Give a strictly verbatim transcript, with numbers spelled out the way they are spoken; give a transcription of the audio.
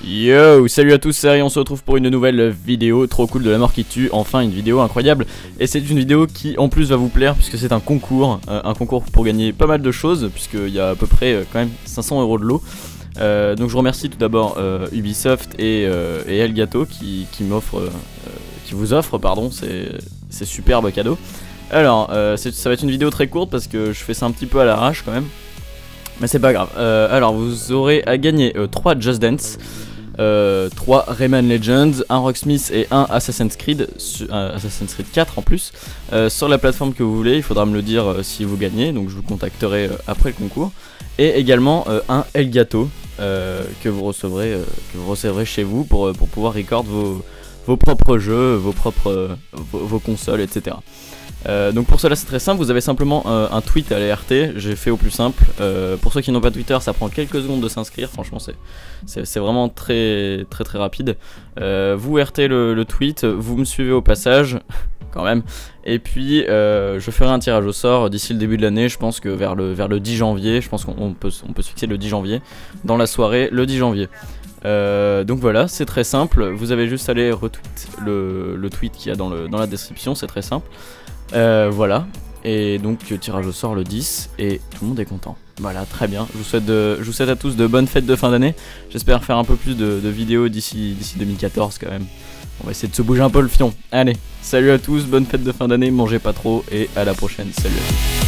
Yo, salut à tous, c'est Harry, on se retrouve pour une nouvelle vidéo trop cool de la mort qui tue, enfin une vidéo incroyable. Et c'est une vidéo qui en plus va vous plaire puisque c'est un concours, euh, un concours pour gagner pas mal de choses puisqu'il y a à peu près euh, quand même cinq cents euros de lot. Euh, donc je remercie tout d'abord euh, Ubisoft et, euh, et Elgato qui, qui m'offrent, euh, qui vous offrent pardon, ces, ces superbes cadeaux. Alors euh, ça va être une vidéo très courte parce que je fais ça un petit peu à l'arrache quand même. Mais c'est pas grave. Euh, alors vous aurez à gagner euh, trois Just Dance, euh, trois Rayman Legends, un Rocksmith et un Assassin's Creed, euh, Assassin's Creed quatre en plus, euh, sur la plateforme que vous voulez. Il faudra me le dire euh, si vous gagnez, donc je vous contacterai euh, après le concours. Et également euh, un Elgato euh, que vous recevrez, euh, que vous recevrez chez vous pour, pour pouvoir record vos, vos propres jeux, vos propres euh, vos, vos consoles, et cetera. Euh, donc pour cela c'est très simple, vous avez simplement euh, un tweet à la R T, j'ai fait au plus simple. Euh, pour ceux qui n'ont pas Twitter, ça prend quelques secondes de s'inscrire, franchement c'est vraiment très très très rapide. Euh, vous R T le, le tweet, vous me suivez au passage, quand même, et puis euh, je ferai un tirage au sort d'ici le début de l'année, je pense que vers le, vers le dix janvier, je pense qu'on peut, on peut se fixer le dix janvier, dans la soirée le dix janvier. Euh, donc voilà, c'est très simple, vous avez juste à aller retweet le, le tweet qu'il y a dans, le, dans la description, c'est très simple. Euh, voilà, et donc tirage au sort le dix et tout le monde est content. Voilà, très bien, je vous souhaite, de, je vous souhaite à tous de bonnes fêtes de fin d'année. J'espère faire un peu plus de, de vidéos d'ici d'ici deux mille quatorze quand même. On va essayer de se bouger un peu le fion. Allez, salut à tous, bonne fête de fin d'année, mangez pas trop et à la prochaine, salut à tous.